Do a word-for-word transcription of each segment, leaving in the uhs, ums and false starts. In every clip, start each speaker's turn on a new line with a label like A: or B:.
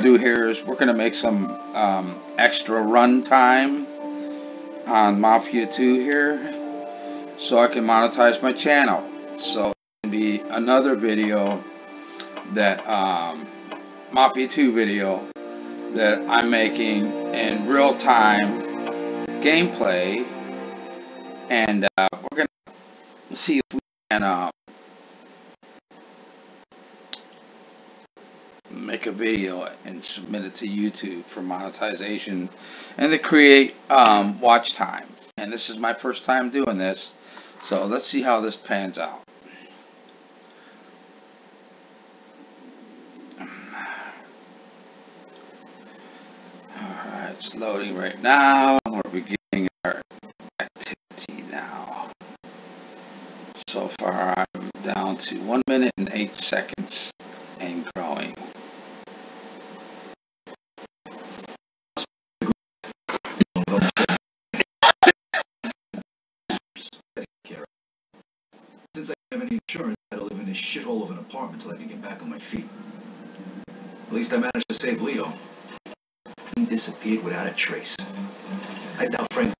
A: do here is we're going to make some um, extra run time on Mafia two here, so I can monetize my channel. So it can be another video that um, Mafia two video that I'm making in real time gameplay, and uh, we're going to see if we can uh, make a video and submit it to YouTube for monetization and to create um, watch time. And this is my first time doing this, so let's see how this pans out. Alright, it's loading right now. We're beginning our activity now. So far I'm down to one minute and eight seconds and growing.
B: Since I don't have any insurance, I had to live in this shithole of an apartment till I could get back on my feet. At least I managed to save Leo. He disappeared without a trace. I doubt Frank.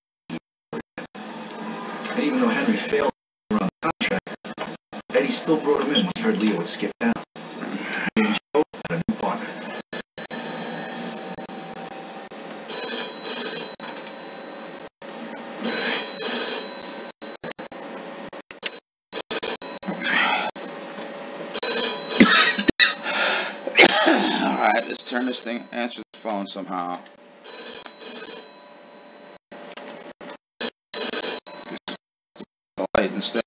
B: And even though Henry failed around the contract, Eddie still brought him in when he heard Leo had skipped out. He and Joe had a new partner.
A: Alright, let's turn this thing, answer the phone somehow. The light instead.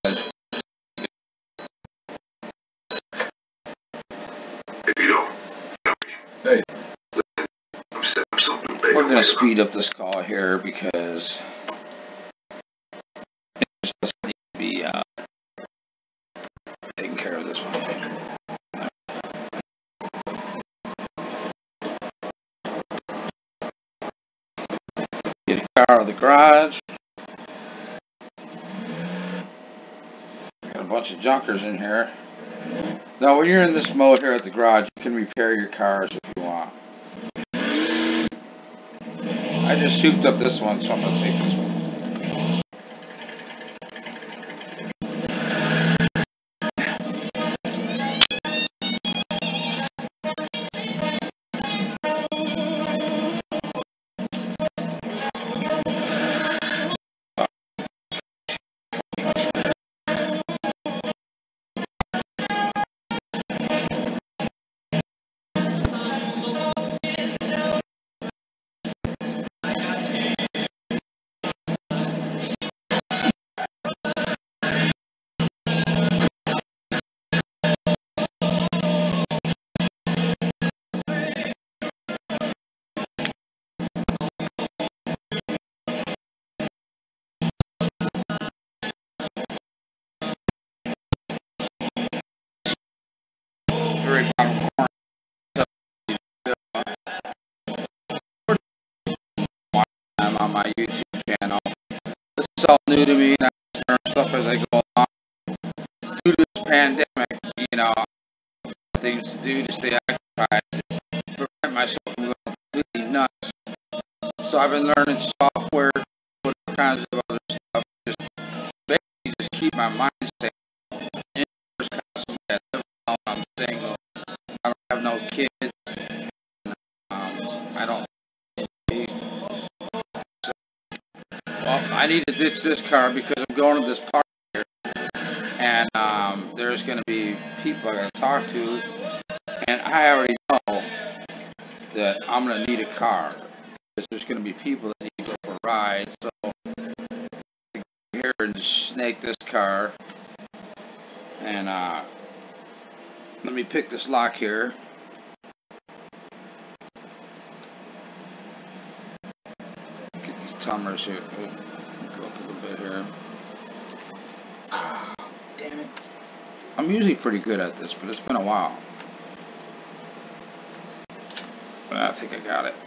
C: Hey, Vito.
B: Hey.
C: I'm setting up something big.
A: We're gonna speed up this call here because it just doesn't need to be uh, taking care of this one. Get a car out of the garage. Got a bunch of junkers in here. Now, when you're in this mode here at the garage, you can repair your cars if you want. I just souped up this one, so I'm going to take this one. Very bottom corner. I'm on my YouTube channel. This is all new to me, and I learn stuff as I go along. Due to this pandemic, you know, things to do to stay occupied, to prevent myself from going completely nuts. So I've been learning software, all kinds of other stuff, just basically just keep my mind stable. I live alone, I'm single, I don't have no kids, um, I don't. So, well, I need to ditch this car because I'm going to this park here, and um, there's going to be people I got to talk to, and I already know that I'm going to need a car because there's going to be people that need to go for a ride. So here and snake this car, and uh, let me pick this lock here. Get these tumblers here. Go up a little bit here. Ah, damn it. I'm usually pretty good at this, but it's been a while. But I think I got it.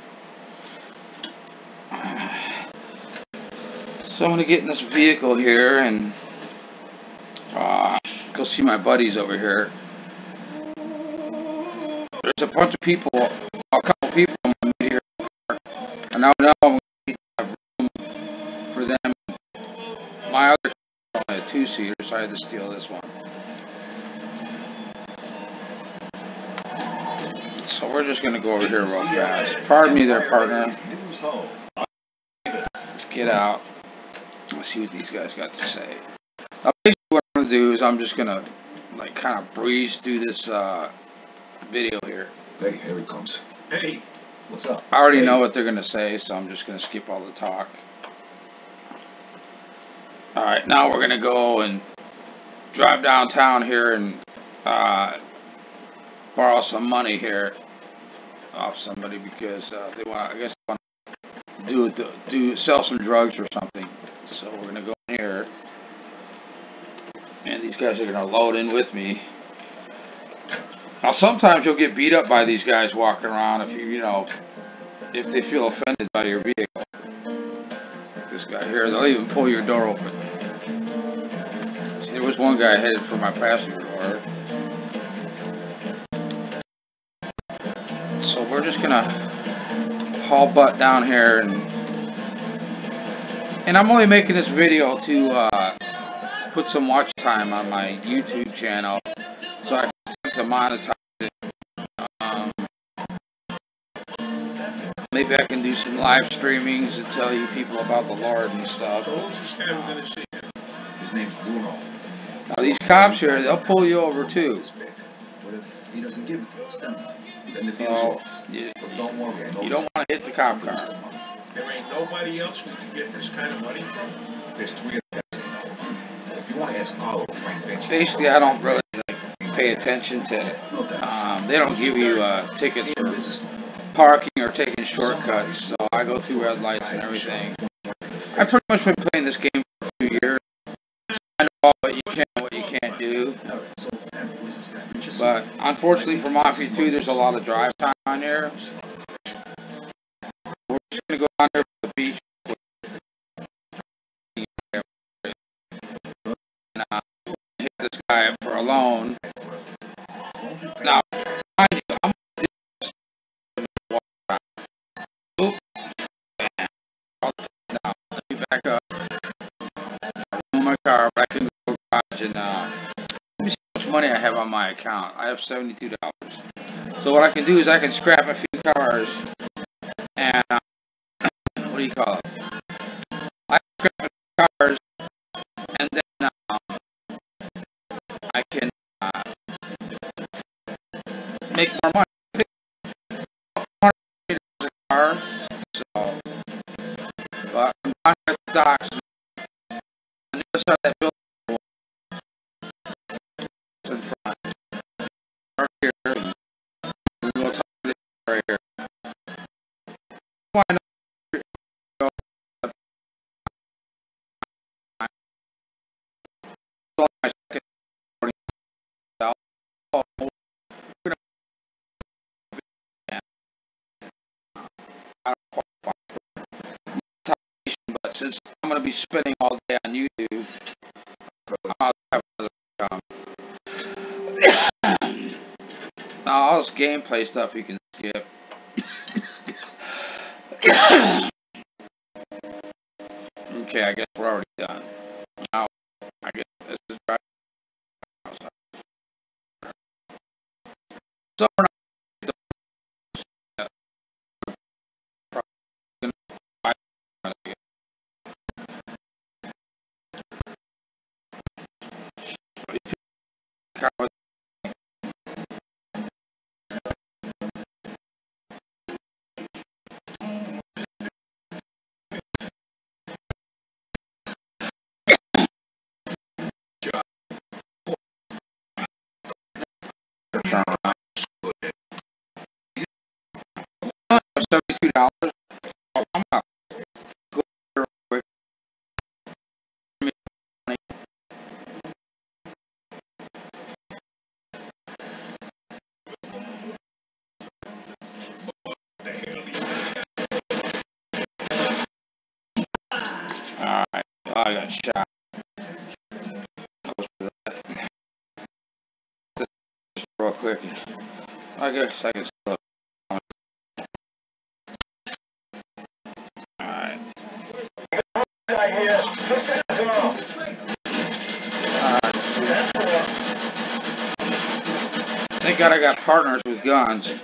A: So I'm going to get in this vehicle here and uh, go see my buddies over here. There's a bunch of people people I'm gonna meet here. And I know I'm gonna have room for them. My other car was only a two-seater, so I had to steal this one. So we're just gonna go over here real fast. Pardon me there, partner. Let's get out. Let's see what these guys got to say. Now, basically what I'm gonna do is I'm just gonna like kind of breeze through this uh, video here.
B: Hey, here he comes. Hey, what's up?
A: I already
B: hey.
A: know what they're gonna say, so I'm just gonna skip all the talk. Alright, now we're gonna go and drive downtown here and uh, borrow some money here off somebody because uh, they want, I guess, they want to do do sell some drugs or something. So we're gonna go in here, and these guys are gonna load in with me. Now, sometimes you'll get beat up by these guys walking around if you, you know, if they feel offended by your vehicle. Like this guy here, they'll even pull your door open. See, there was one guy headed for my passenger door. So we're just gonna haul butt down here, and and I'm only making this video to uh, put some watch time on my YouTube channel, so I can to monetize it. Um, maybe I can do some live streamings and tell you people about the Lord and stuff.
B: So who's this guy we're gonna see? His name's Bruno.
A: Now these cops here, they'll pull you over too.
B: What if he doesn't give it to us? Then, then the deal's
A: So
B: off.
A: you,
B: But don't worry, I know
A: you don't want to hit the cop car.
D: There ain't nobody else we can get this kind of money from?
B: There's three of them. If you want to ask Carlo or Frank Vinci.
A: Basically, I don't really like, pay attention to it. Um, they don't give you uh, tickets for parking or taking shortcuts, so I go through red lights and everything. I've pretty much been playing this game for a few years. I know what you can and what you can't do. But unfortunately for Mafia two, there's a lot of drive time on here. We're just going to go down here to the beach. And uh, hit this guy up for a loan. Now, mind you, I'm going to do this. Oops. Now, let me back up. Move my car back in the garage and uh, let me see how much money I have on my account. I have seventy-two dollars. So what I can do is I can scrap a few cars and uh, what do you call it? I can scrap a few cars and then uh, I can uh, make more money. I think a car, so but I'm down here at the docks. On the other side of that building in front. Right here. And we'll talk to this right here. Why not? My second but since I'm going to be spending all day on YouTube, I'll have another income. Now, all this gameplay stuff you can skip. Okay, I guess we're already done. Now, I guess this is right. So we're not seventy-two dollars. Oh, I'm out. Go real quick. Alright, I got shot. Real quick. I guess I can still Thank God I got partners with guns.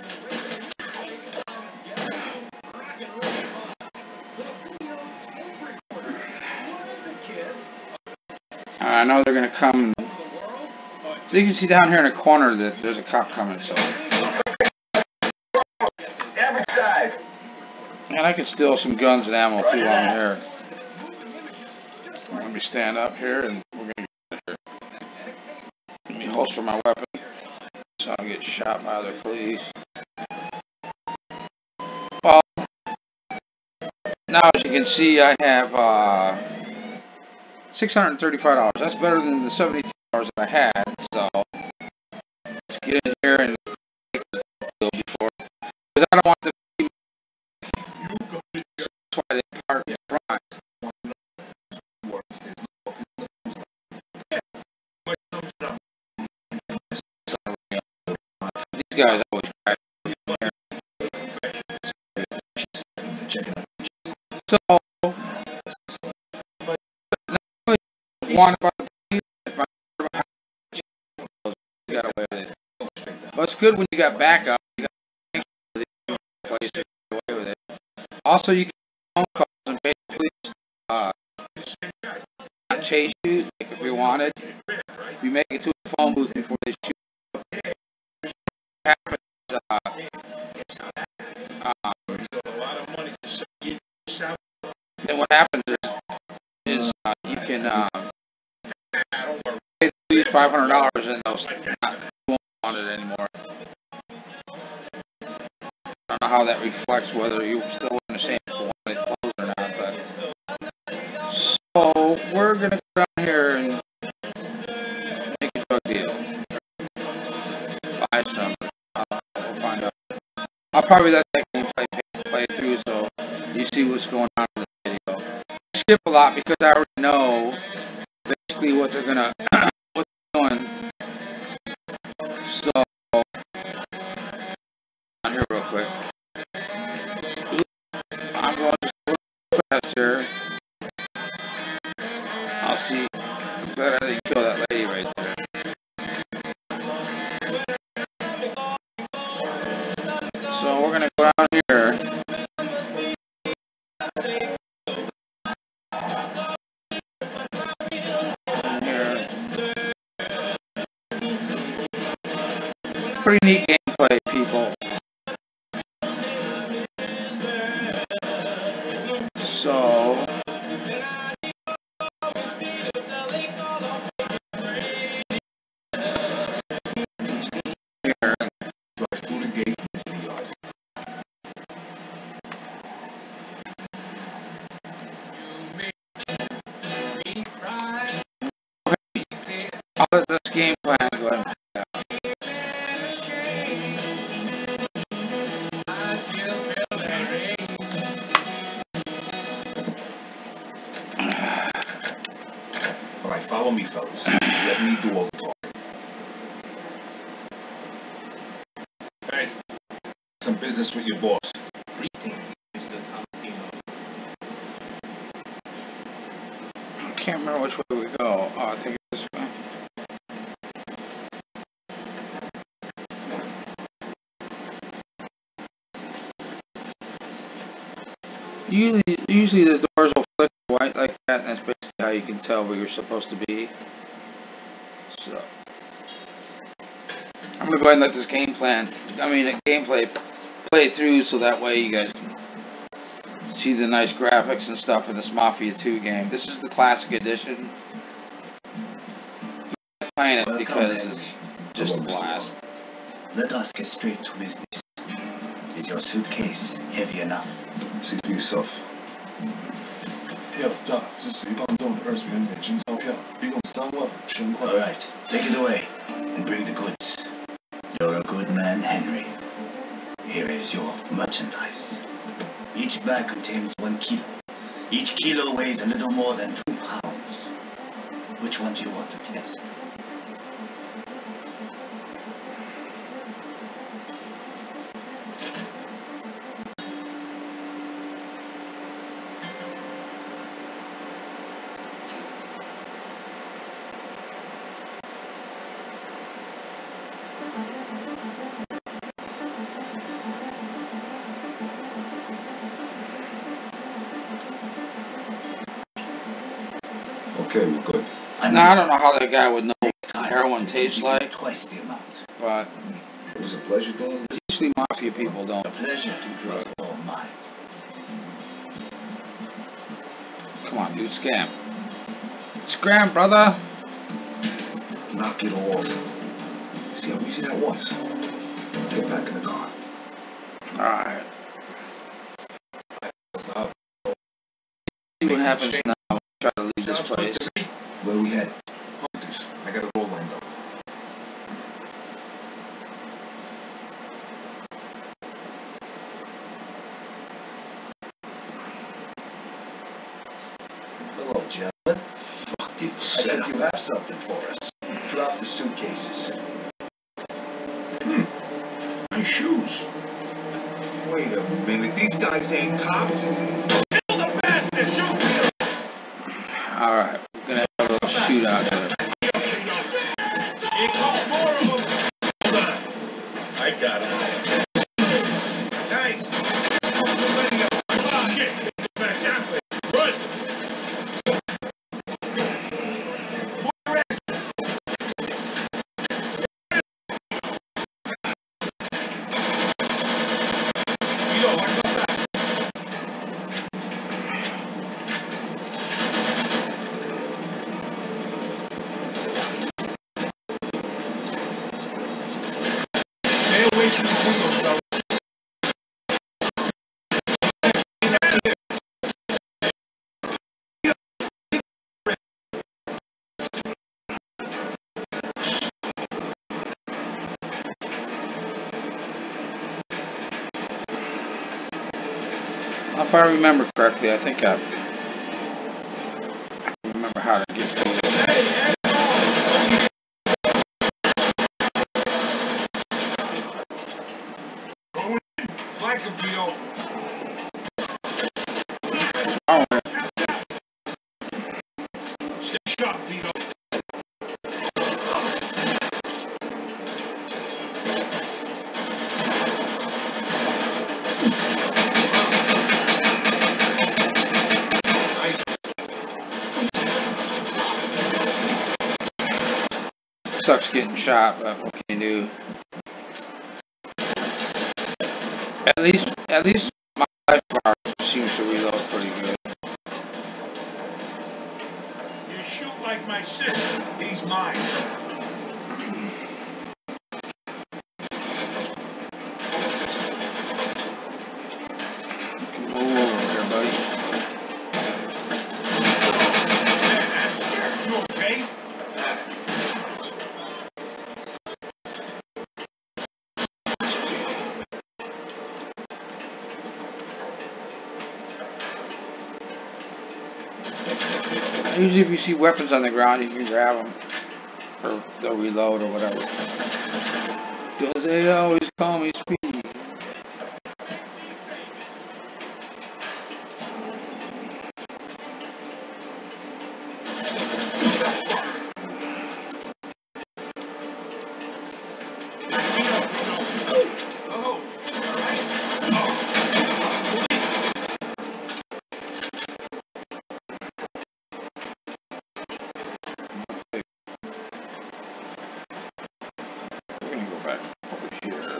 A: I know they're gonna come. So you can see down here in the corner that there's a cop coming. So.
E: Average size.
A: And I could steal some guns and ammo too while I'm here. Let me stand up here and we're gonna get out of here. Let me holster my weapon so I don't get shot by other police. Well, now as you can see, I have uh, six hundred thirty-five dollars. That's better than the seventy-two dollars that I had. So let's get in here and take the deal before, because I don't want the. That's why they park in front. These guys always crash. So, want about the got away with it. But it's good when you got backup. You got the place to get away with it. Also, you can phone calls and basically uh, not chase you like if you wanted. You make it to a phone booth before they shoot. Happens, uh, um, then what happens is, is uh, you can uh, pay five hundred dollars and they'll not, won't want it anymore. I don't know how that reflects whether you're still in the same one it closed or not, but so we're gonna go down here and make a drug deal. Buy some. Uh, we'll find out. I'll probably let that game play, play through so you see what's going on in the video. Skip a lot because I already know basically what they're gonna what they're doing. So on here real quick. I'm going to go faster. I'll see. I'm glad I didn't kill that lady right there. So we're gonna go down here. Here. Pretty neat gameplay, people. So here. I'll let this game plan go ahead.
B: All right, follow me, fellas. Let me do all the talking. Hey, some business with your boss.
A: I can't remember which way we go. Oh, I think it's this way. Usually, usually the doors will flicker white like that, and that's basically how you can tell where you're supposed to be. So, I'm gonna go ahead and let this game plan, I mean, the gameplay play through, so that way you guys can see the nice graphics and stuff of this Mafia two game. This is the classic edition. I'm playing it because it's just a blast.
F: Let us get straight to business. Is your suitcase heavy enough?
B: See for yourself.
C: 票价是十一磅重的二十元美金钞票，一共三万五千块。
F: All right, take it away and bring the goods. You're a good man, Henry. Here is your merchandise. Each bag contains one kilo. Each kilo weighs a little more than two pounds. Which one do you want to test?
B: Okay, we're good.
A: Now, I don't know how that guy would know what heroin tastes like,
F: Twice the amount.
A: but
B: It was a pleasure doing this.
A: usually mafia people don't.
F: The pleasure was all mine.
A: Come on, dude, scam. Scram, brother.
B: Knock it off. See how easy that was? Let's get back in the car.
A: Alright. See what happens now. Try to leave this place.
B: Where we headed? Hunters. I got it all lined up.
F: Hello, gentlemen.
B: Fucking
F: I
B: set
F: think you have something for us. Drop the suitcases.
D: Hmm. My shoes.
B: Wait a minute. These guys ain't cops.
D: Kill the bastard! Shoot me!
A: Alright, we're gonna have a little shootout here.
D: Here comes more of them. Hold on. I got it. Nice. Oh, shit. Back that way. Run. More exits. Yo, I got that. Stay away from the windows, fellas.
A: If I remember correctly, I think I, I remember how to get through this.
D: Going in. Flank him, Vito.
A: Alright.
D: Stay sharp, Vito. Nice.
A: Sucks getting shot, but what can you do? At least, at least my life bar seems to reload pretty good.
D: You shoot like my sister. He's mine.
A: Move over here, buddy.
D: You okay?
A: Usually if you see weapons on the ground, you can grab them. Or they'll reload or whatever. Because they always call me Speedy.
D: Oh,
A: We're gonna go back over here.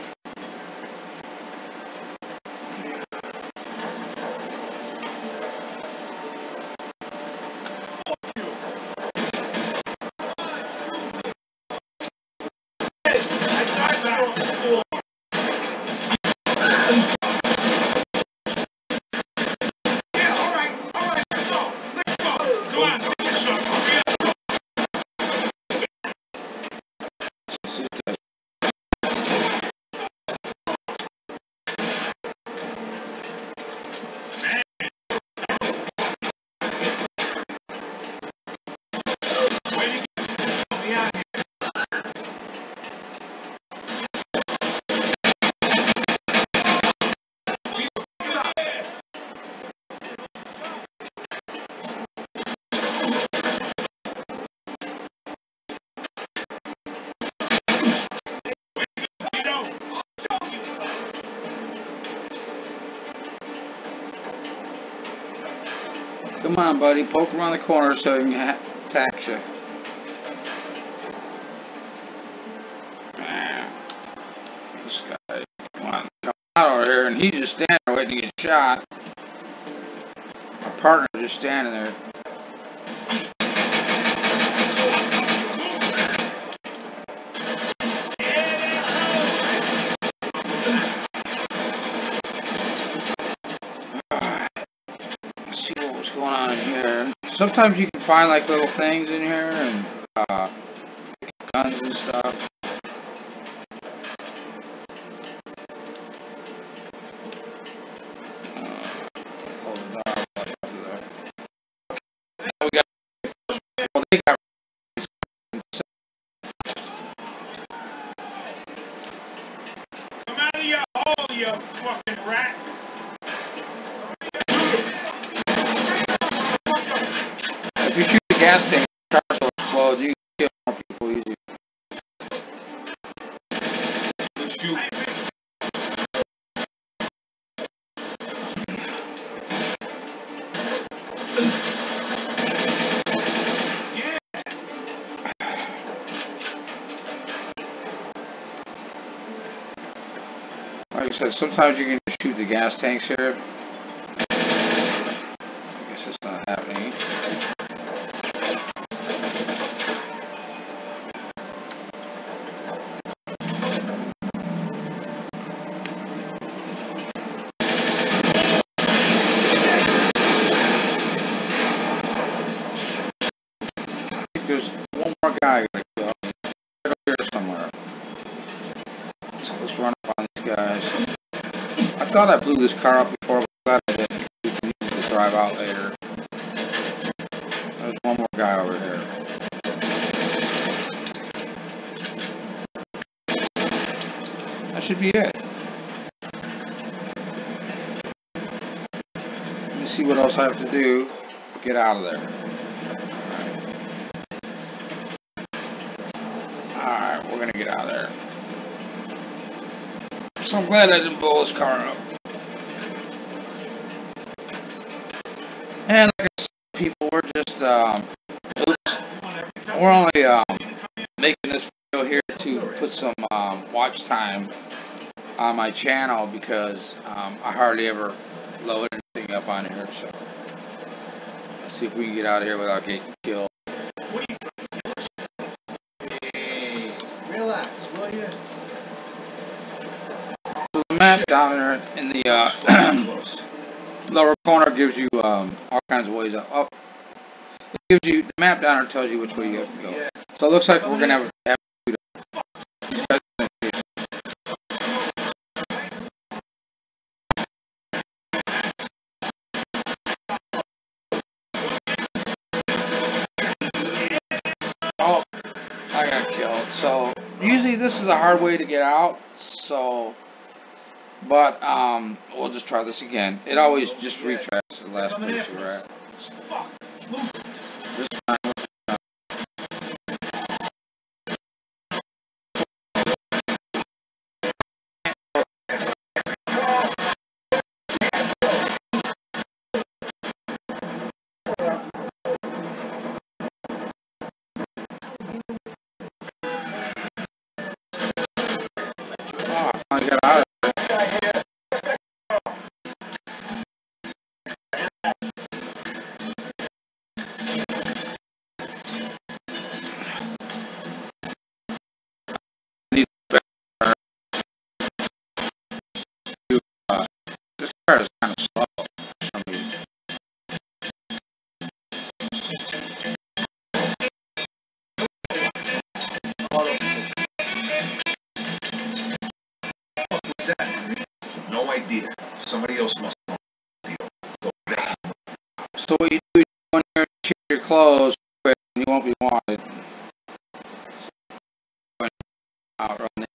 A: Come on, buddy. Poke around the corner so you can ha you. Man, this guy, come on, come out over here, and he's just standing there waiting to get shot. My partner just standing there. Let's see what was going on in here. Sometimes you can find like little things in here and uh, guns and stuff.
D: Come out of your hole, you fucking rat!
A: If you shoot the gas tank, the car will explode. You can kill more people easy.
D: Good shoot.
A: Like I said, sometimes you can just shoot the gas tanks here. I guess it's not happening. I think there's one more guy I gotta kill. Right over here somewhere. So let's run up on these guys. I thought I blew this car up before, but I'm glad I didn't. We can use it to drive out later. There's one more guy over here. That should be it. Let me see what else I have to do to get out of there. Alright, we're gonna get out of there. So I'm glad I didn't blow this car up. And like I said, people, we're just, um, oops, we're only um, making this video here to put some um, watch time on my channel because um, I hardly ever load anything up on here. So let's see if we can get out of here without getting killed.
B: Hey, relax, will you?
A: So the map down there in the uh, lower corner gives you um, all kinds of ways up. up. It gives you the map down there tells you which way you have to go. So it looks like we're gonna have, have to do that. Oh, I got killed. So usually this is a hard way to get out. So. But um, we'll just try this again. It always just retracts the last place you're at. This time, oh, I got out of This car is kind of slow. I mean,
B: What's that? No idea. Somebody else must know.
A: so what you do is you go in there and check your clothes quick and you won't be wanted. Out running.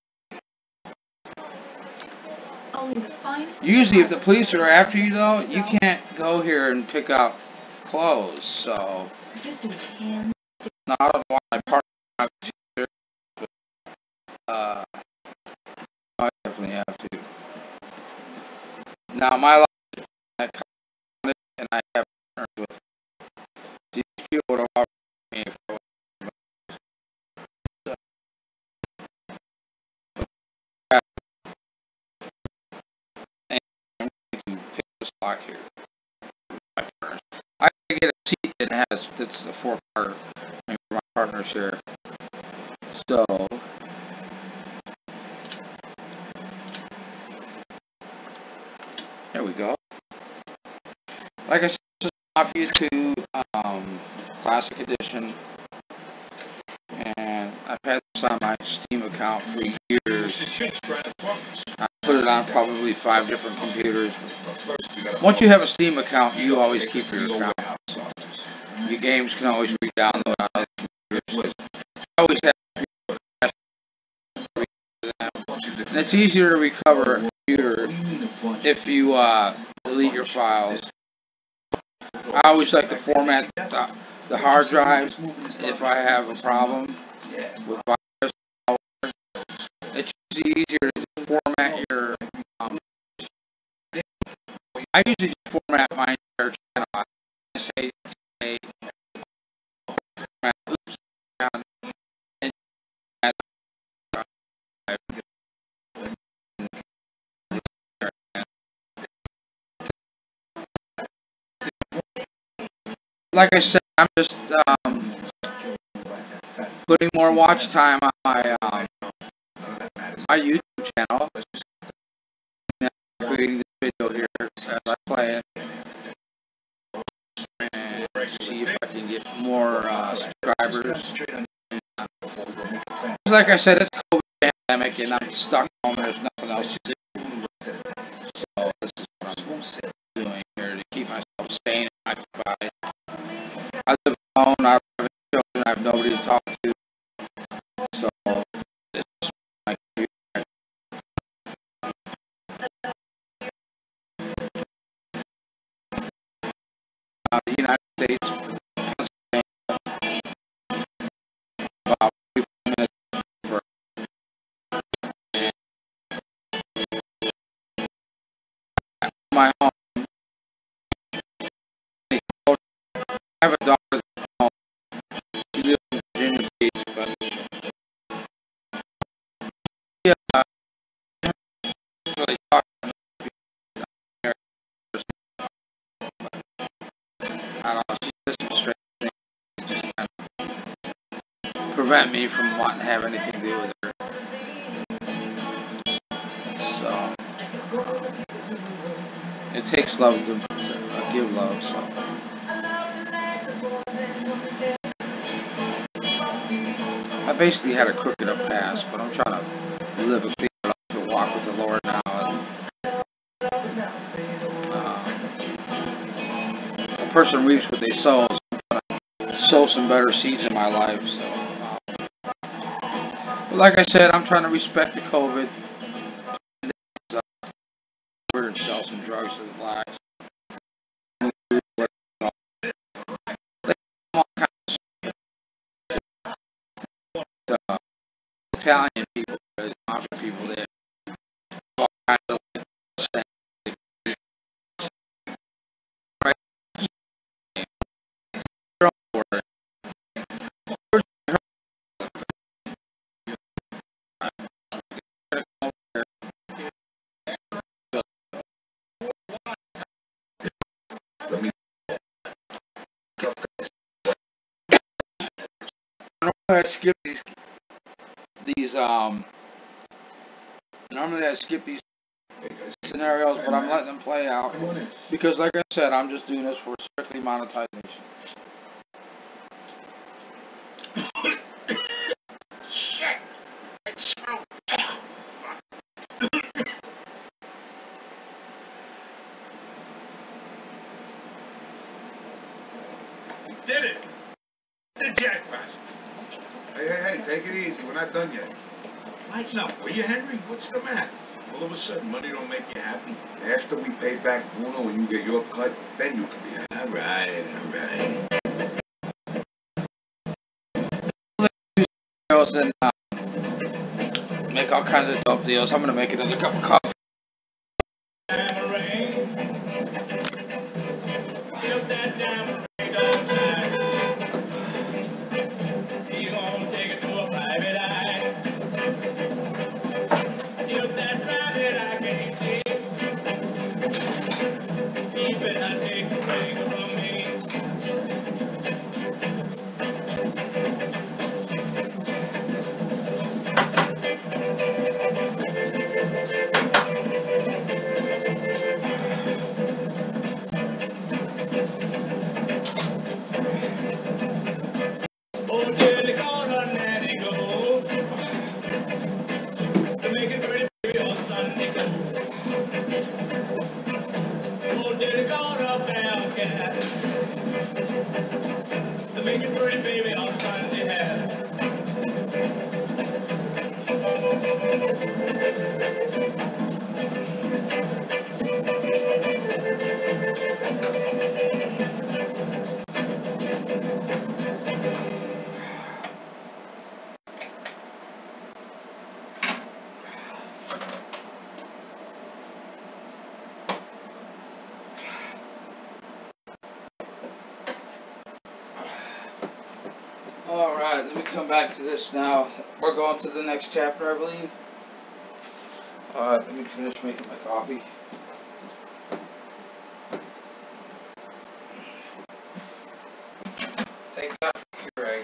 A: Usually if the police are after you though, you can't go here and pick up clothes, so no, I don't want my partner to have to, but uh, I definitely have to. Now my life is that kind of, and I have partners with these people would have offered me for block here. I can get a seat that has, that's a four part, maybe for my partners here. So, there we go. Like I said, this is Mafia two um, Classic Edition. And I've had this on my Steam account for years. I put it on probably five different computers. Once you have a Steam account, you always keep your account. So your games can always re-download on other computers. I always have and it's easier to recover a computer if you uh, delete your files. I always like to format the, the hard drive if I have a problem with virus. It's easier to format your. Um, I usually just format my entire channel. I say, say format, oops, and, and, like I said, I'm just um, putting more watch time on my um, my YouTube channel. I'm creating this video here as I play it, and see if I can get more uh, subscribers. Like I said, it's COVID pandemic, and I'm stuck home. And there's nothing else to do. So this is what I'm doing here to keep myself sane and occupied. I live alone. I have children. I have nobody to talk to. So this is my computer. Uh, the United States, about fifteen minutes for my home. I have a daughter that's home. She lives in Virginia Beach, but yeah, I don't really talk to her. I don't know, she does some strange things that just kind of prevent me from wanting to have anything to do with her. So, it takes love to, to uh, give love, so. I basically had a crooked up past, but I'm trying to live a clean life to walk with the Lord now. And, uh, a person reaps what they sow, so I'm trying to sow some better seeds in my life. So, um, but like I said, I'm trying to respect the COVID and sell some drugs to the blacks. Uh, Italian people, the mafia people there, all kinds of like, right? I skip these these um normally I skip these scenarios, but I'm letting them play out because, like I said, I'm just doing this for strictly monetization. Shit! It's so
D: Did it! The jackpot!
B: Hey, hey, hey, take it easy. We're not done yet.
D: Lighten up, will you, Henry? What's the matter? All of a sudden, money don't make you happy?
B: After we pay back Bruno and you get your cut, then you can be happy.
D: All right, all right.
A: And uh, make all kinds of dope deals. I'm gonna make another cup of coffee. Alright, let me come back to this now. We're going to the next chapter, I believe. Alright, let me finish making my coffee. Thank God for Keurig.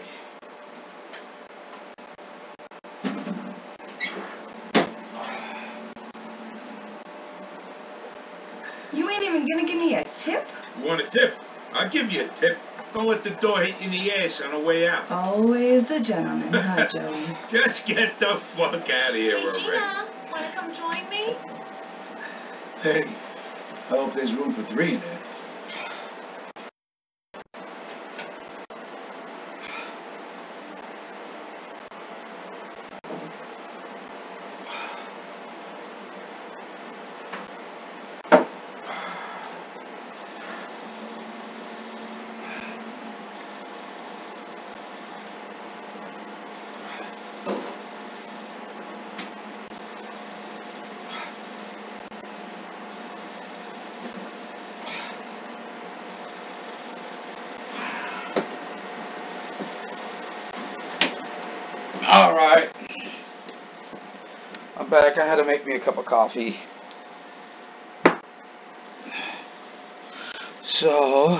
E: You ain't even gonna give me a tip?
D: You want a tip? I'll give you a tip. Don't let the door hit you in the ass on the way out.
E: Always the gentleman, huh, Joey?
D: Just get the fuck out of here
G: Hey,
D: already.
G: Gina, wanna come join me?
B: Hey, I hope there's room for three in there.
A: Alright. I'm back. I had to make me a cup of coffee. So...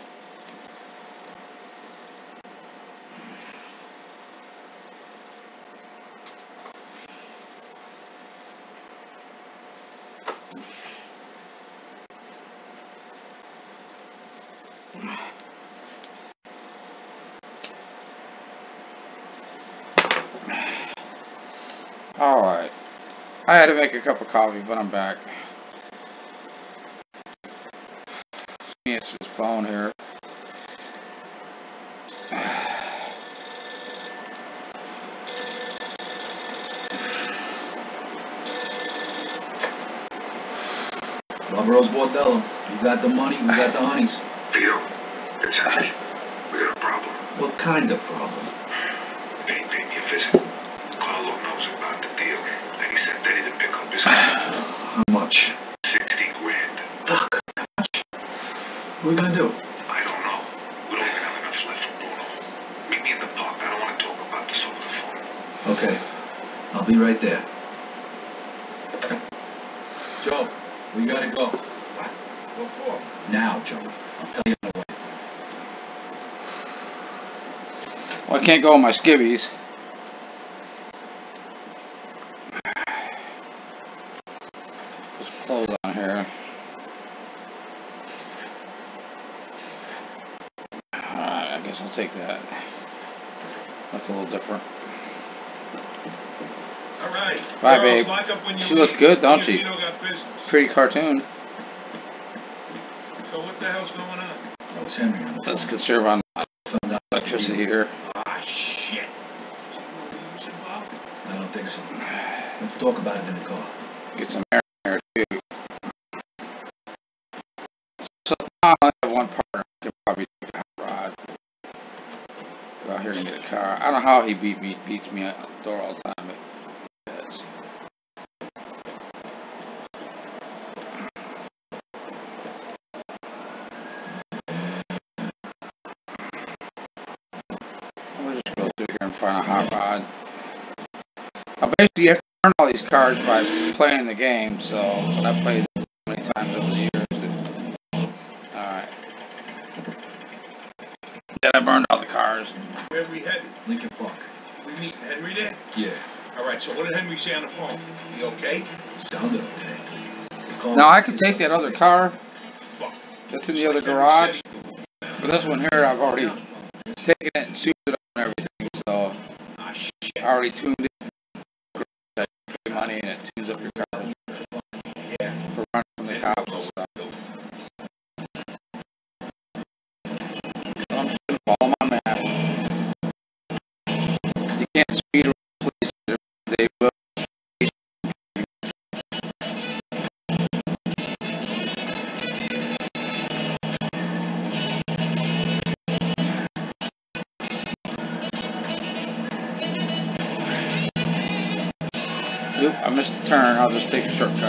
A: Alright. I had to make a cup of coffee, but I'm back. Let me answer this phone here.
B: Barbaro's Bordello. You got the money, we got the honeys.
H: Theo, it's happening. We got a problem.
B: What kind of problem?
H: They paid me a visit. Carlo knows about the deal, and he sent Eddie to pick up his car.
B: How much?
H: Sixty grand.
B: Fuck, how much? What are we gonna do?
H: I don't know. We don't even have enough left for Bruno. Meet me in the park. I don't want to talk about this over the phone.
B: Okay, I'll be right there. Joe, we gotta go.
D: What? What for?
B: Now, Joe. I'll tell you on the way.
A: Well, I can't go on my skivvies. There's clothes on here. Alright, I guess I'll take that. Look a little different.
D: All right.
A: Bye,
D: Girls,
A: babe.
D: lock up when you
A: She looks
D: leave.
A: good, don't
D: Me
A: she?
D: and Vito got business.
A: Pretty cartoon.
D: So what the hell's going on?
B: Oh, it's Henry on the phone.
A: Let's conserve on
B: Found out
A: electricity here.
D: Ah, shit. So nobody was involved?
B: I don't think so. Let's talk about it in the car.
A: Get some air in there too. So now I have one partner. I could probably take a hot rod. Go out here and get a car. I don't know how he beat me, beats me at the door all the time, but he does. We'll just go through here and find a hot rod. Now basically you have to learn all these cars by playing the game, so but I played them so many times over the years that did. I burned all the cars.
D: Where we headed?
B: Lincoln Park.
D: We meet Henry there?
B: Yeah.
D: All right, so what did Henry say on the phone? He okay?
B: Sounded okay.
A: Now I could take that other car
D: Fuck.
A: that's in the other garage, but this one here I've already taken it and suited it up and everything, so
D: Ah, shit.
A: I already tuned it. I pay money and it tunes up your car
D: Yeah.
A: for running from the cops and stuff. So I'm just gonna follow my map. You can't speed around police. They will. Oop, I missed the turn. I'll just take a shortcut.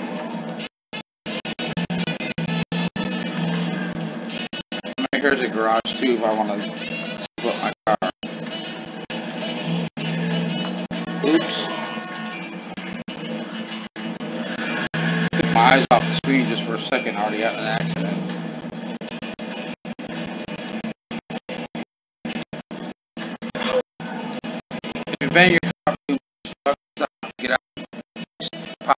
A: Here's a garage too if I want to split my car. Oops. Took my eyes off the screen just for a second. I already got in an accident. If you bang your car too much, stop, get out. Pop.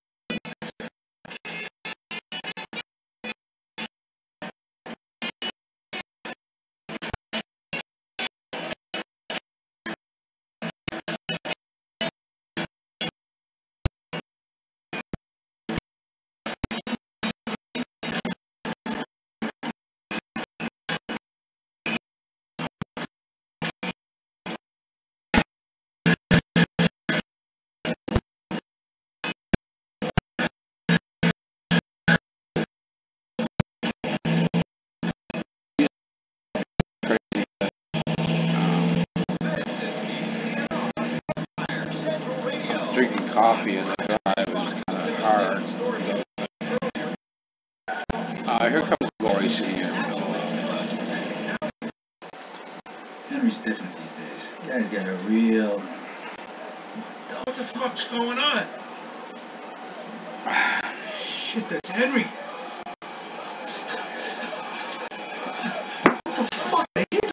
A: Drinking coffee as I drive is kind of hard. Uh, here comes Glory Senior
B: Henry's different these days. The guy's got a real...
D: What the fuck's going on? Shit, that's Henry. What the fuck? They hit him.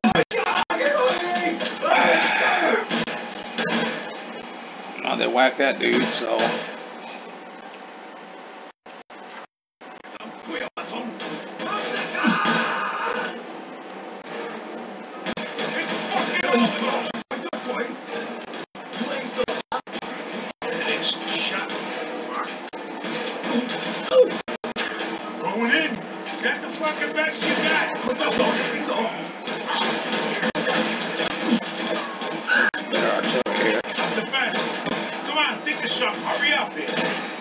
A: Oh, they whacked that dude, so.
D: Going in. Is that the fucking best you got?
A: Better artillery here.
D: Not the best. Come on, think of something. Hurry up here.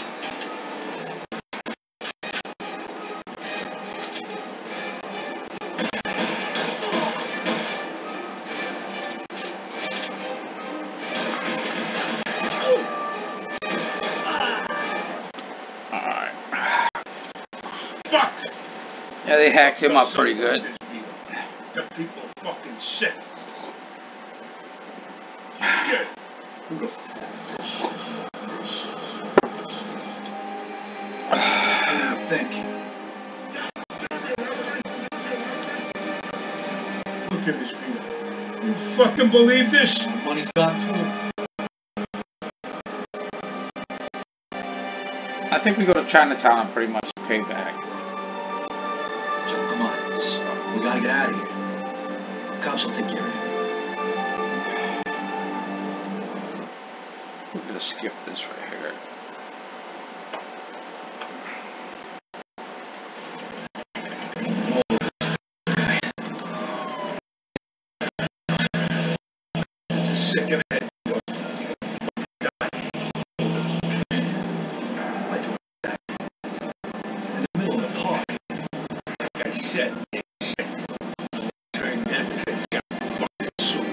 A: Alright.
D: Fuck!
A: Yeah, they hacked him up pretty good.
D: The people are fucking sick. Shit. Who the fuck?
B: What do you think?
D: Look at his feet. You fucking believe this?
B: Money's gone too.
A: I think we go to Chinatown and pretty much pay back.
B: Joe, come on. We gotta get out of here. Cops will take care of you.
A: We're gonna skip this right here.
D: Just sick in the head.
B: In the middle of the park.
D: Like I said, he's sick. Turn him and get fucking sued.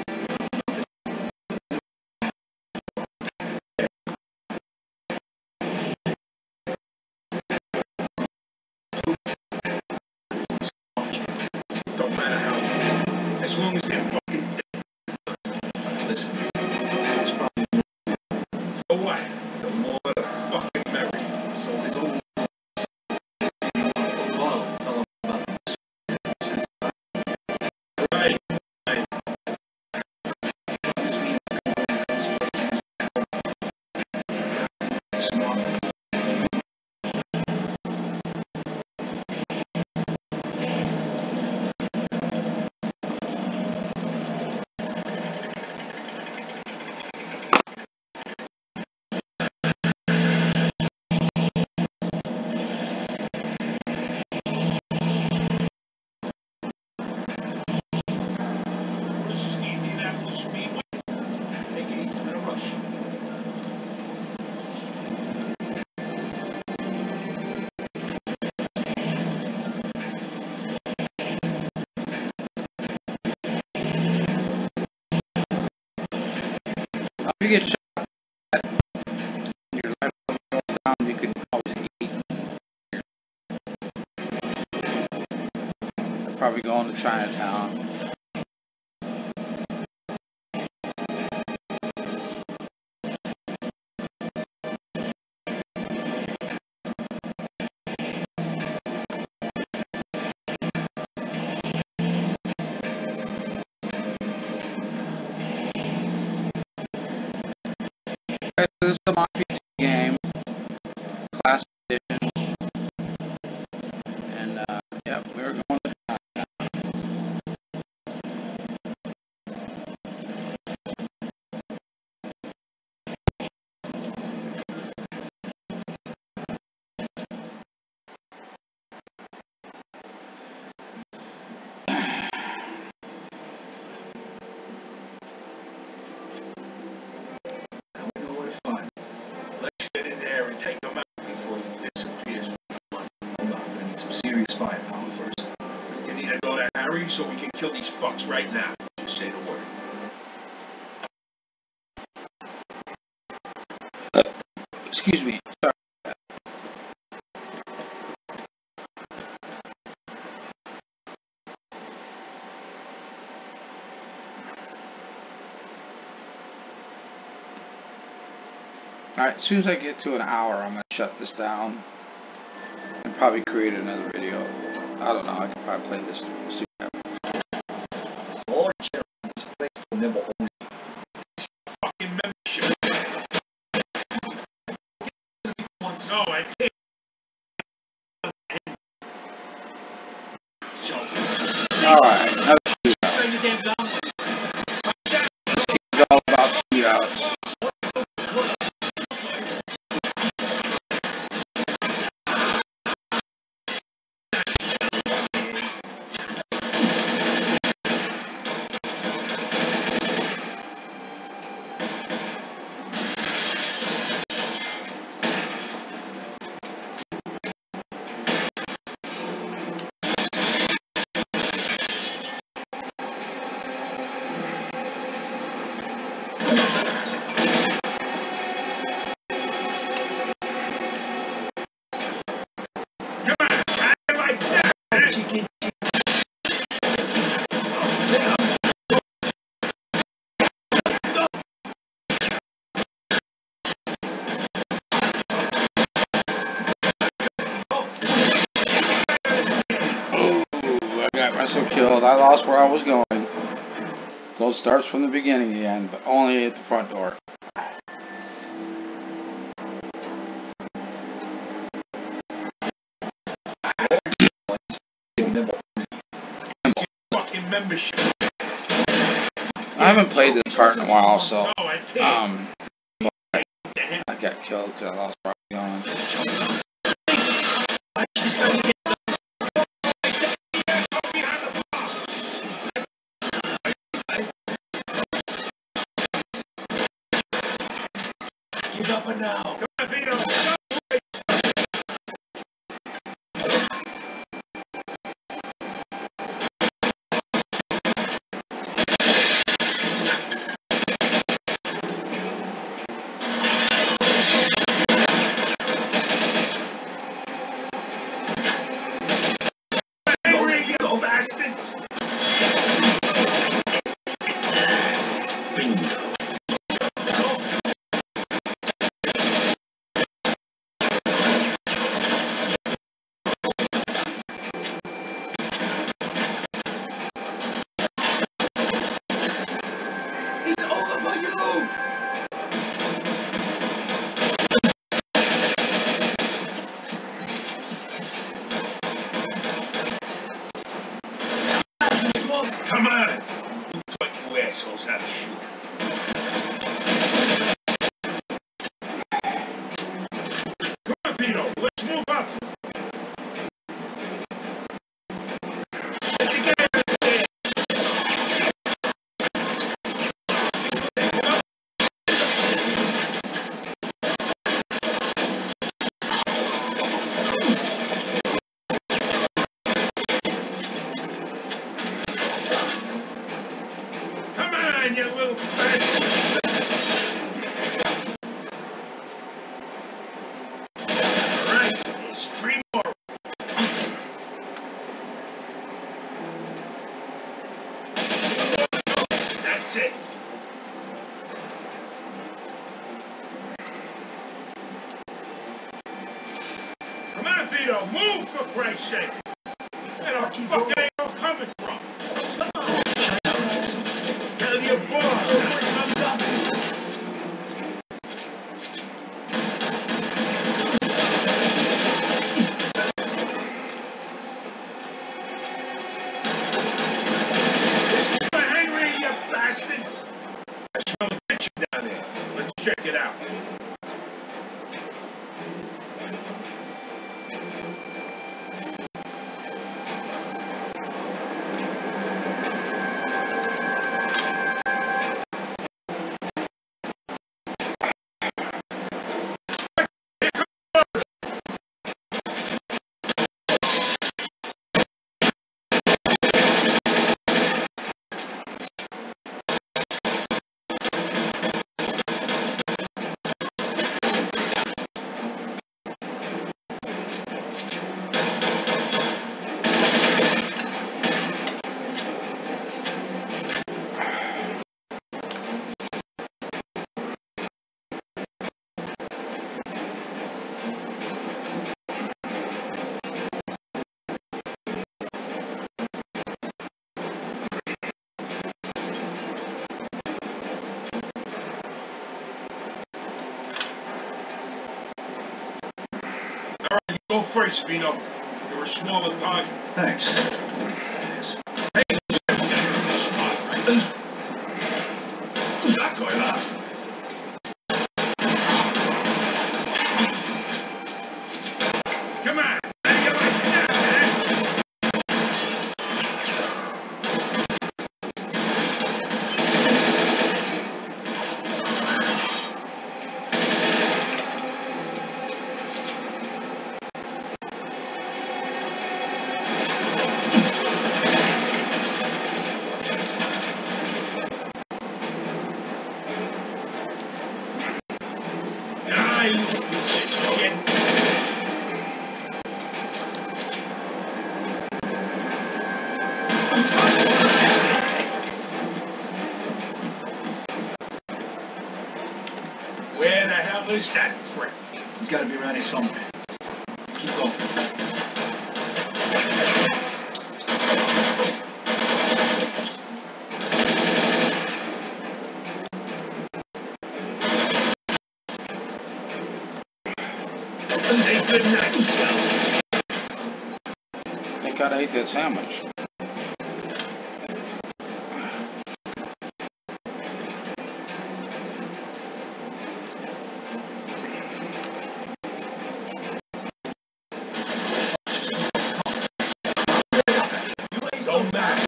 D: Don't matter how. As long as they're fucking dead.
B: Listen, it's probably
D: So what? The more the fucking merrier.
B: so if it's only call, tell them about this.
D: Right.
A: If you get shot and your life level goes down, you can always eat. I'd probably go into Chinatown. This is the Mafia two game, class edition, and uh, yeah, we were going to China.
D: Let's get in there and take him out before he disappears.
B: Hold on, I'm gonna need some serious firepower first.
D: You can either go to Harry's or we can kill these fucks right now. Just say the word.
A: Excuse me. Sorry. Alright, as soon as I get to an hour, I'm going to shut this down and probably create another video. I don't know, I could probably play this. See what happens.
B: All gentlemen, this place will never own
D: Fucking membership. No, I can't.
A: Alright, let's do that. It's all about shootouts. myself killed. I lost where I was going. So it starts from the beginning again, but only at the front door.
D: Fucking membership.
A: I haven't played this part in a while, so um, I got killed because I lost where I was going.
D: Get up and now. Come on, Vito. Go, bastards. Bingo. Come on! You taught you assholes how to shoot. Come on, Vito. Let's move up. You little bastard. That's it. Come on, Vito, move for Christ's sake. Where the fuck are they all coming from? Come on, tell your boss. Comes up. This is for Henry, you bastards. I smell a kitchen down there. Let's check it out. Go first, Vito. You're a smaller target.
B: Thanks. Yes.
D: Hey, you're smart, right? That's going up. Come on. How you like that, man? Where the hell is that prick?
B: He's got to be around here somewhere. Let's keep going.
D: Say good night, Phil.
A: Thank God I ate that sandwich.
D: Don't matter.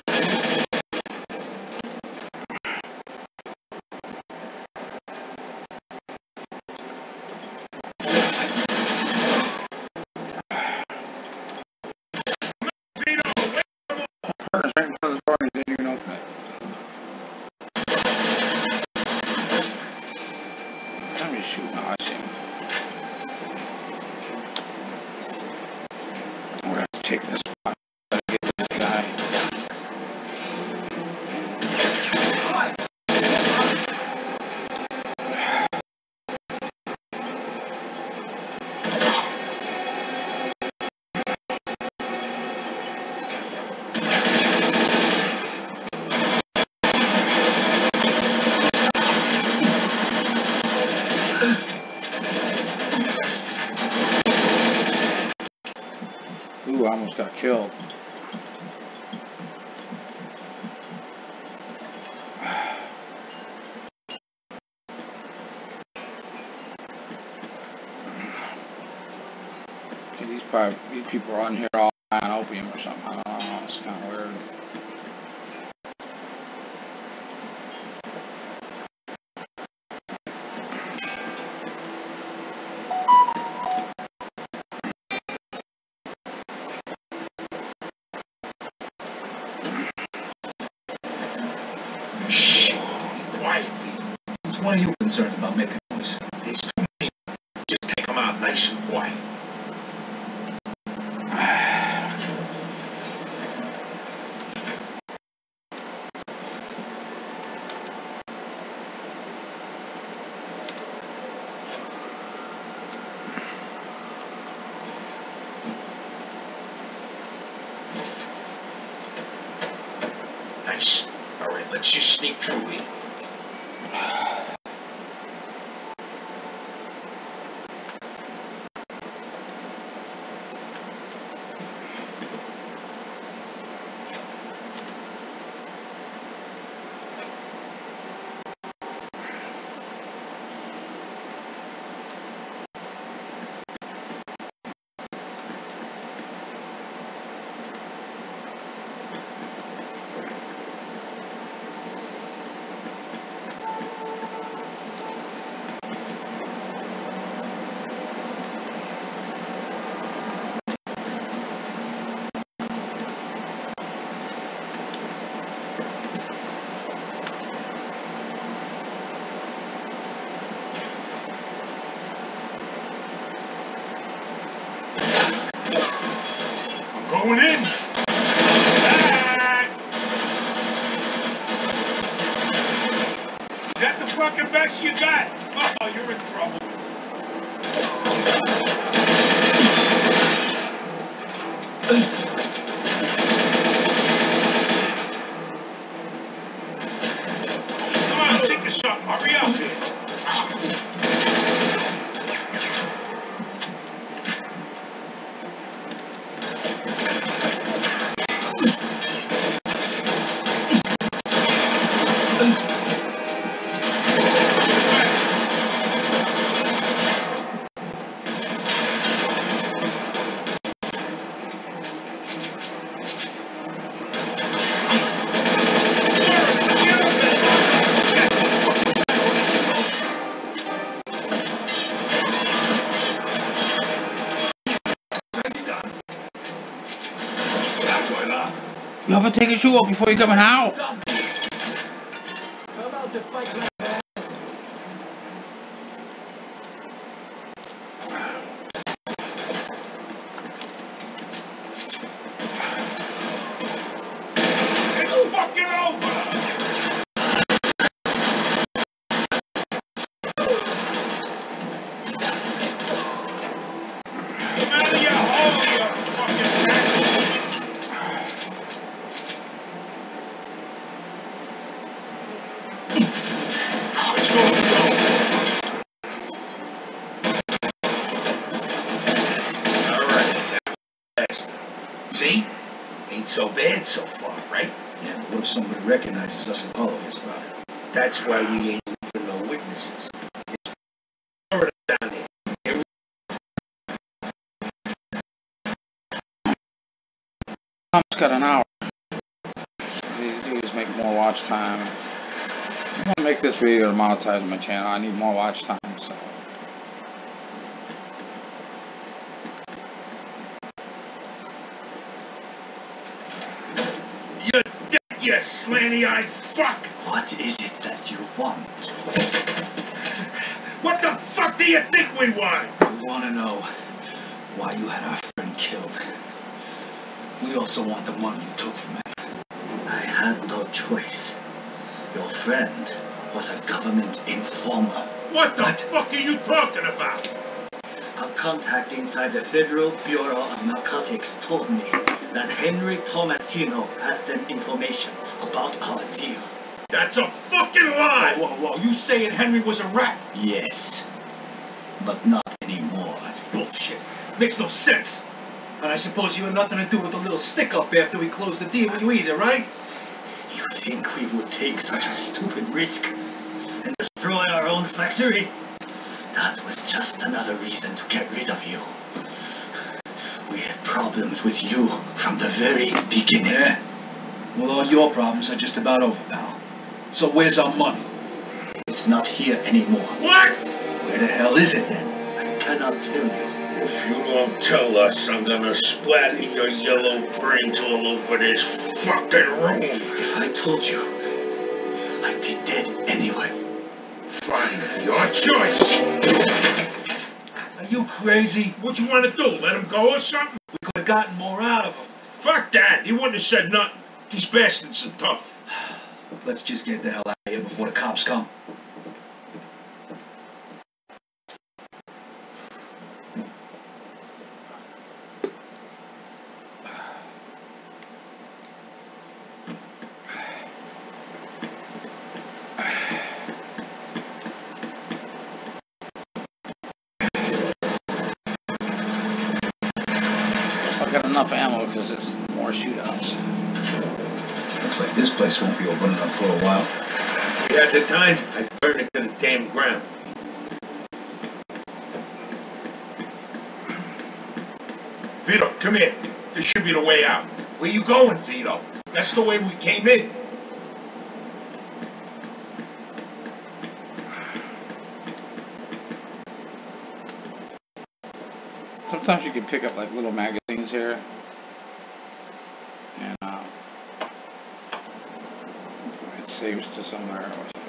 A: Partner's right in front of the door and he didn't even open it. Somebody's shooting. Oh, I see him. We're gonna have to take this spot. Gotta get this guy. Ooh, I almost got killed. Okay, these probably these people are on here all buying opium or something. I don't know. It's kind of weird.
D: Shh. Quiet, Vito.
B: What's one of you concerned about making noise?
D: There's too many. Just take them out nice and quiet. Nice. All right, let's just sneak through here. Going in. Back. Is that the fucking best you got? Oh, you're in trouble. Come on, think of something. Hurry up here.
A: You have to take your shoe off before you come out.
B: Come out to fight like that.
D: It's fucking over. Come out of your hole, you fucking bastard. Let's go, let's go. All right, last. See? Ain't so bad so far, right?
B: Yeah, but what if somebody recognizes us and Paulo hears about it?
D: That's why we ain't even no witnesses. It's down there.
A: Tom's got an hour. These dudes make more watch time. I want to make this video to monetize my channel. I need more watch time, so.
D: You dick, you slanty-eyed fuck!
F: What is it that you want?
D: What the fuck do you think we want?
B: We want to know why you had our friend killed. We also want the money you took from him.
F: I had no choice. Your friend was a government informer.
D: What the fuck are you talking about?
F: A contact inside the Federal Bureau of Narcotics told me that Henry Tomasino has them information about our deal.
D: That's a fucking lie!
B: Whoa, whoa, whoa, you saying Henry was a rat?
F: Yes, but not anymore.
B: That's bullshit. Makes no sense. And I suppose you had nothing to do with the little stick-up after we closed the deal with you either, right?
F: You think we would take such a stupid risk and destroy our own factory? That was just another reason to get rid of you. We had problems with you from the very beginning.
B: Yeah? Well, all your problems are just about over, pal. So where's our money?
F: It's not here anymore.
D: What?
B: Where the hell is it then?
F: I cannot tell you.
D: If you don't tell us, I'm gonna splatter your yellow brains all over this fucking room.
F: If I told you, I'd be dead anyway.
D: Fine, your choice.
B: Are you crazy?
D: What you wanna do, let him go or something?
B: We could have gotten more out of him.
D: Fuck that, he wouldn't have said nothing. These bastards are tough.
B: Let's just get the hell out of here before the cops come.
A: enough ammo because it's more shootouts.
B: Looks like this place won't be opening up for a while.
D: If we had the time, I'd burn it to the damn ground. Vito, come here. This should be the way out. Where you going, Vito? That's the way we came in.
A: Sometimes you can pick up like little magazines here, and uh, it saves to somewhere.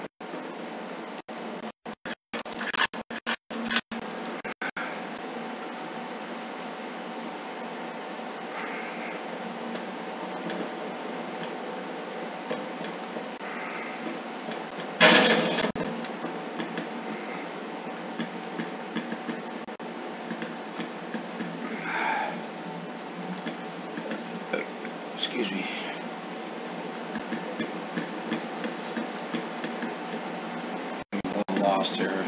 A: Excuse me. I'm a little lost here.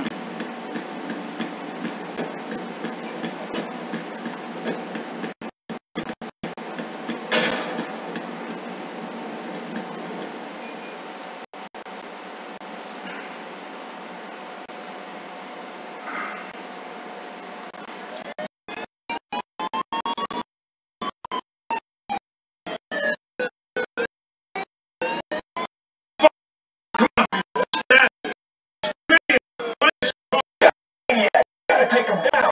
D: Take him down.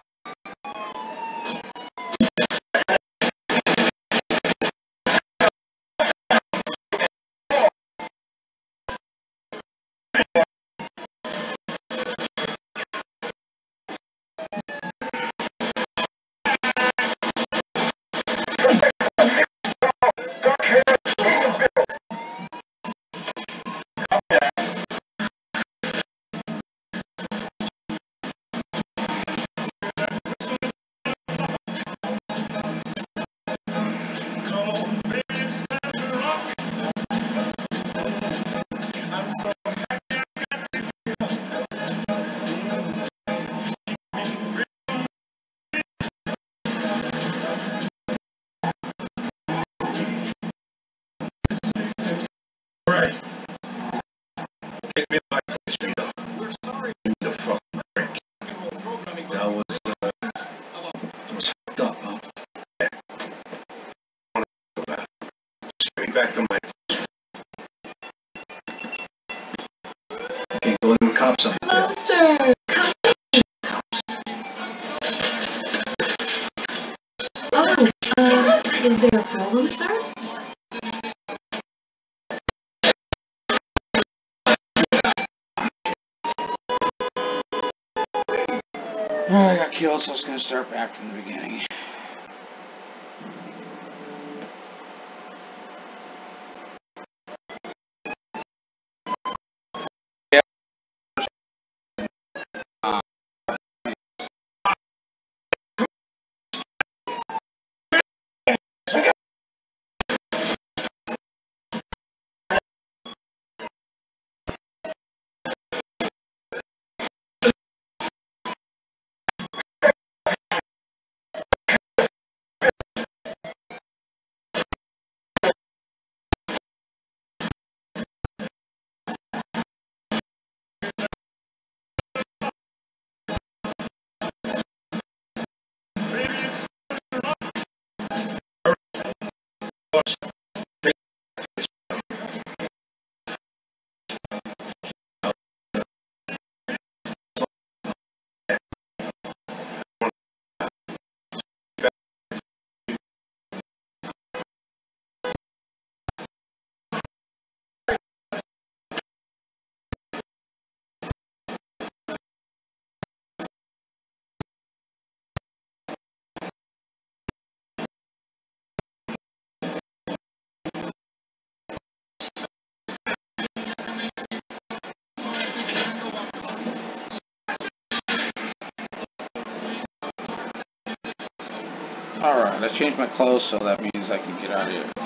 D: Right. Take me to my place, Vito. We're sorry. Give me the fucking drink.
B: That was, uh, that was fucked up, huh?
D: Yeah. I want to go back. Just get me back to my place.
B: Can't go in with cops up
E: Hello,
B: there.
E: sir. Oh, uh, is there a problem, sir?
A: Oh, I got killed, so I was gonna start back from the beginning. Alright, I changed my clothes, so that means I can get out of here.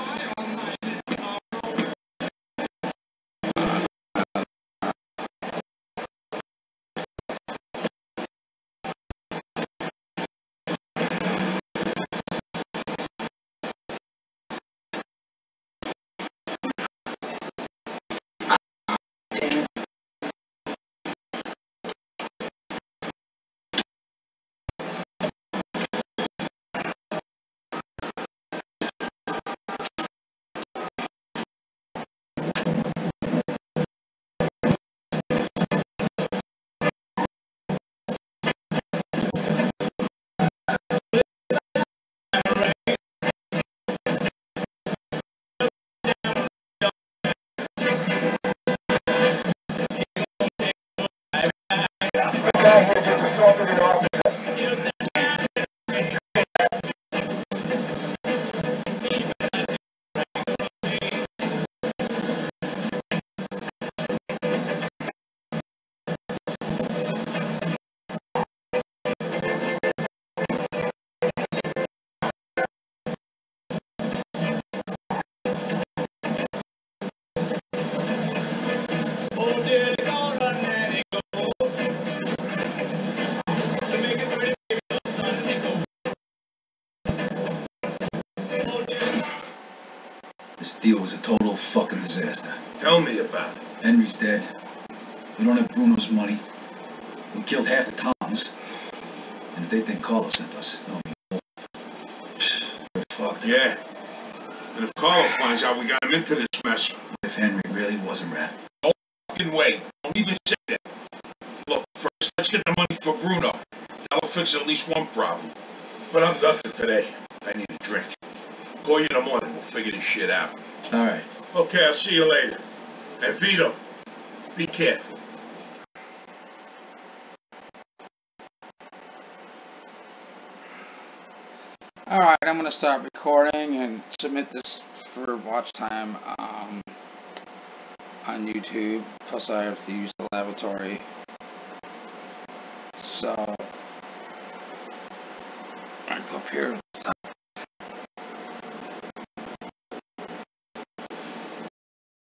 B: This deal was a total fucking disaster.
D: Tell me about it.
B: Henry's dead. We don't have Bruno's money. We killed half the Toms. And if they think Carlo sent us, they'll be more. We're fucked.
D: Yeah. And if Carlo finds out we got him into this mess...
B: What if Henry really was a rat?
D: No fucking way. Don't even say that. Look, first, let's get the money for Bruno. That'll fix at least one problem. But I'm done for today. I need a drink. Call you in the morning. We'll figure this shit out.
B: All right.
D: Okay, I'll see you later. And Vito, be careful.
A: Alright, I'm going to start recording and submit this for watch time um, on YouTube. Plus I have to use the lavatory. So...